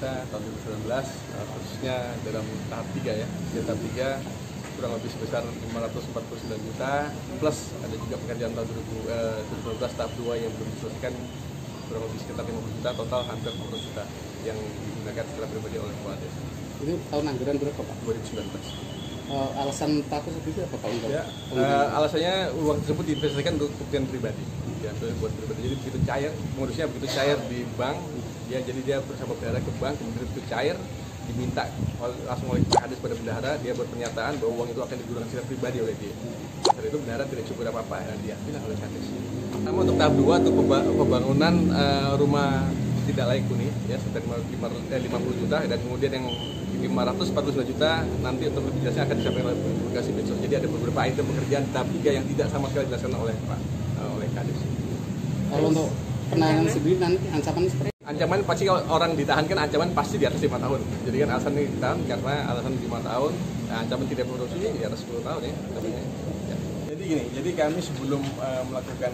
kita tahun 2019, khususnya dalam tahap 3 ya. Di tahap 3 kurang lebih sebesar 549 juta, plus ada juga pekerjaan tahun 2019 tahap 2 yang belum diselesaikan kurang lebih sekitar 50 juta, total hampir 40 juta yang digunakan secara pribadi oleh kepala desa. Ini tahun anggaran berapa Pak? 2019. Alasan takut itu apa Pak? Alasannya uang tersebut diinvestasikan untuk kepentingan pribadi, ya, buat pribadi. Jadi begitu cair, modusnya begitu cair di bank, ya, jadi dia bersama bendahara ke bank, kemudian begitu cair diminta langsung oleh Pak Kades pada bendahara, dia buat pernyataan bahwa uang itu akan digunakan secara pribadi oleh dia. Setelah itu bendahara tidak cukup apa-apa, dan diambil oleh Kades. Pertama untuk tahap 2 untuk pembangunan rumah tidak layak huni, ya, sekitar 50 juta, dan kemudian yang 549 juta nanti untuk lebih jelasnya akan disampaikan oleh publikasi medsos. Jadi ada beberapa item pekerjaan tahap 3 yang tidak sama sekali dilaksanakan oleh oleh Kades. Kalau untuk penahanan sendiri nanti ancamannya seperti? Ancaman pasti kalau orang ditahan kan ancaman pasti di atas 5 tahun. Jadi kan alasan ini ditahan karena alasan 5 tahun, ancaman tidak produksi di atas 10 tahun ya. Ya. Jadi gini, jadi kami sebelum melakukan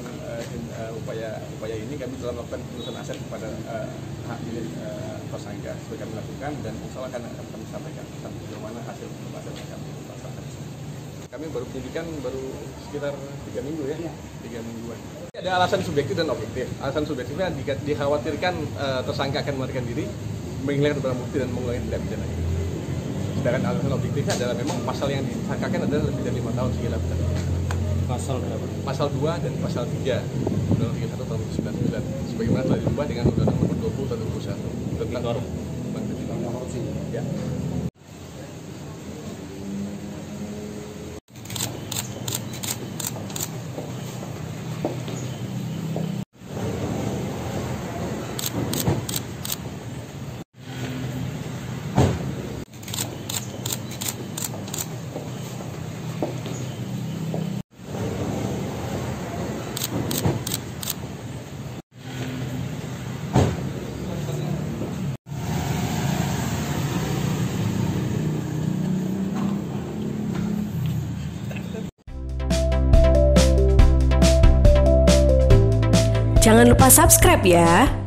upaya ini kami telah melakukan penelusuran aset kepada hak milik tersangka sudah kami lakukan, dan insya Allah akan kami sampaikan tentang bagaimana hasil pembahasan yang kami laksanakan. Kami baru penyidikan sekitar 3 minggu ya, 3 mingguan. Ada alasan subjektif dan objektif. Alasan subjektifnya dikhawatirkan tersangka akan melarikan diri, menghilangkan barang bukti dan mengulangi tindak pidana. Sedangkan alasan objektifnya adalah memang pasal yang disangkakan adalah lebih dari 5 tahun sekitar. Pasal berapa? Pasal 2 dan pasal 3 Undang-Undang 31 tahun 1999 sebagaimana telah diubah dengan Undang-Undang Nomor 20 tahun 2021 tentang korupsi. Ya. Jangan lupa subscribe ya.